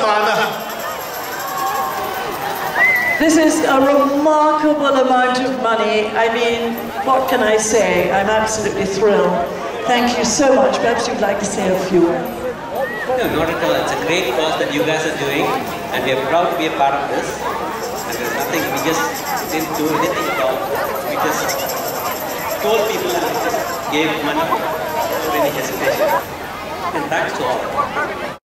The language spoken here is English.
This is a remarkable amount of money. I mean, what can I say? I'm absolutely thrilled. Thank you so much. Perhaps you'd like to say a few words. No, not at all. It's a great cause that you guys are doing, and we are proud to be a part of this. And there's nothing, we just didn't do anything at all. We just told people and we just gave money without any hesitation. And thanks to all.